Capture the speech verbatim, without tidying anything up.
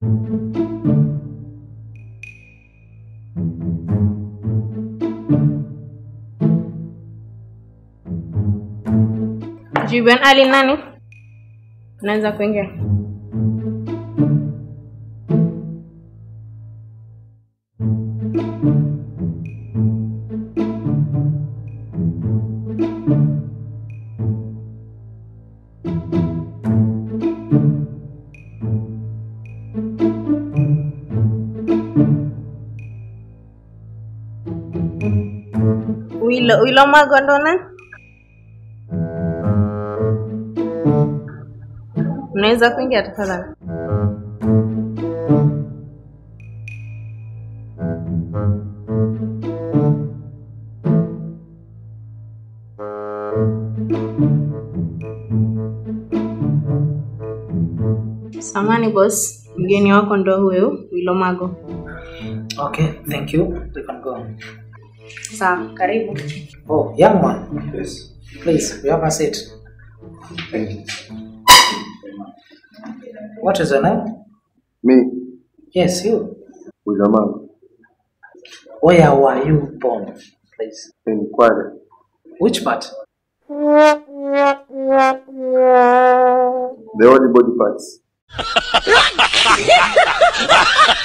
Jiben Ali nani? Naanza kuingia. Wilo wilo magondona? Unaweza kuingia tafadhali? Samani boss, mgeni wako ndo huyo Wilomago. Okay, thank you. You can go. Sawa, karibu. Oh, young one. Yes. Please, you have a seat. Thank you. What is your name? Me, Yes, you. Wilomago. Where were you born, please? In Kwale. Which part? The only body parts.